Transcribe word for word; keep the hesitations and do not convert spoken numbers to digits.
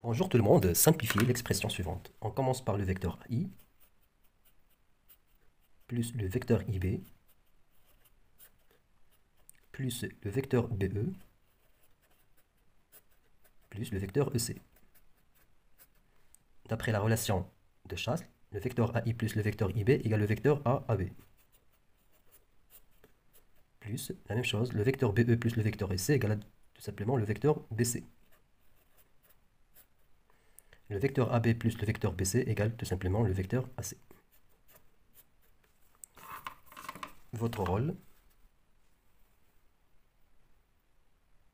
Bonjour tout le monde, simplifiez l'expression suivante. On commence par le vecteur I plus le vecteur I B plus le vecteur B E plus le vecteur E C. D'après la relation de chasse, le vecteur A I plus le vecteur I B égale le vecteur A A B. Plus, la même chose, le vecteur B E plus le vecteur E C égale tout simplement le vecteur B C. Le vecteur A B plus le vecteur B C égale tout simplement le vecteur A C. Votre rôle,